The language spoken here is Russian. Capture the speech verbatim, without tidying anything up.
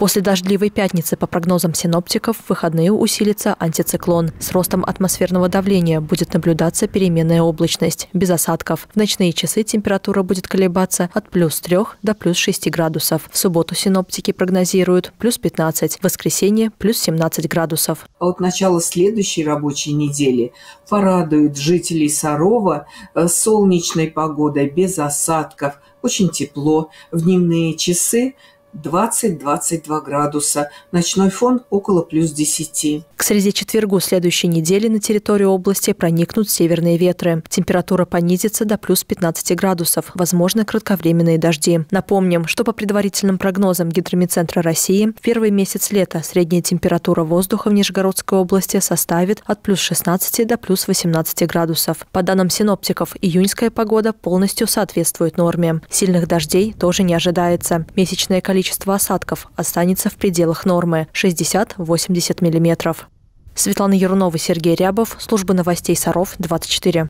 После дождливой пятницы, по прогнозам синоптиков, в выходные усилится антициклон. С ростом атмосферного давления будет наблюдаться переменная облачность, без осадков. В ночные часы температура будет колебаться от плюс трёх до плюс шести градусов. В субботу синоптики прогнозируют плюс пятнадцать, в воскресенье плюс семнадцать градусов. А вот начало следующей рабочей недели порадует жителей Сарова солнечной погодой, без осадков. Очень тепло. В дневные часы двадцать — двадцать два градуса. Ночной фон около плюс десяти. К среде-четвергу следующей недели на территорию области проникнут северные ветры. Температура понизится до плюс пятнадцати градусов. Возможны кратковременные дожди. Напомним, что по предварительным прогнозам Гидромедцентра России в первый месяц лета средняя температура воздуха в Нижегородской области составит от плюс шестнадцати до плюс восемнадцати градусов. По данным синоптиков, июньская погода полностью соответствует норме. Сильных дождей тоже не ожидается. Месячное количество Количество осадков останется в пределах нормы – шестьдесят — восемьдесят миллиметров. Светлана Ярунова, Сергей Рябов, служба новостей Саров, двадцать четыре.